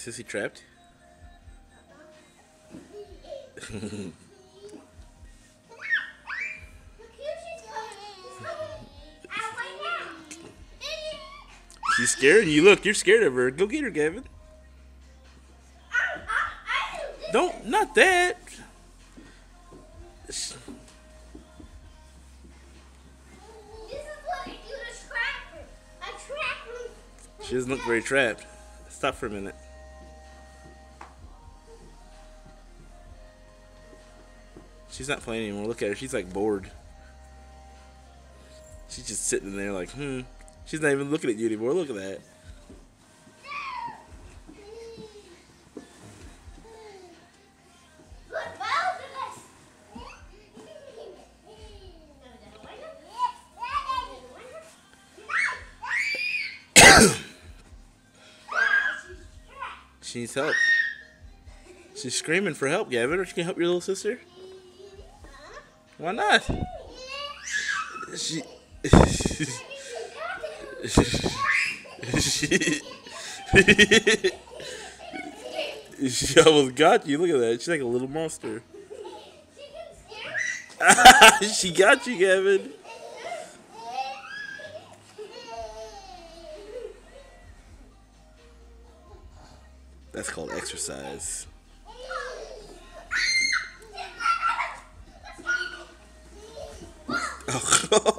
Sissy trapped? She's scared of you. Look, you're scared of her. Go get her, Gavin. Don't, not that. She doesn't look very trapped. Stop for a minute. She's not playing anymore. Look at her. She's like bored. She's just sitting there like, She's not even looking at you anymore. Look at that. She needs help. She's screaming for help, Gavin. Aren't you gonna help your little sister? Why not? She she almost got you. Look at that. She's like a little monster. She got you, Gavin. That's called exercise. Oh.